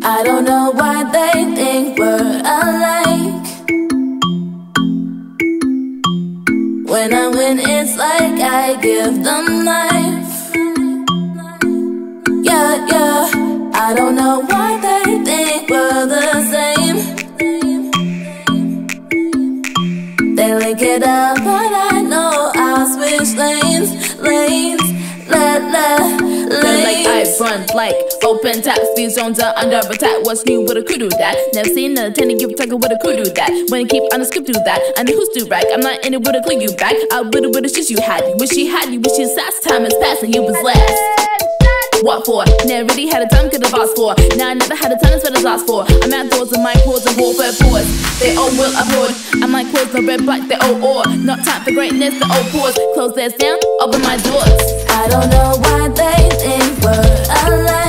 I don't know why they think we're alike. When I win, it's like I give them life. Yeah, yeah. I don't know why they think we're the same. They link it up, but I know I'll switch lanes. Feel like I run like open tap. These zones are under attack. What's new with a crew do that? Never seen a tenant give a tucker with a crew do that. When you keep on the script do that. I know who's to rag. I'm not in it with a clue you back. I with it with the shit you had. Wish she had you, wish you last time is past and you was last. What for? Never really had a time could have asked for. Now I never had a ton of sweaters asked for. I'm outdoors in my pause and warfare pause. They all will abroad. I might close the red black, they all or. Not time for greatness, the old pause. Close theirs down, open my doors. I don't know why they think we're alike.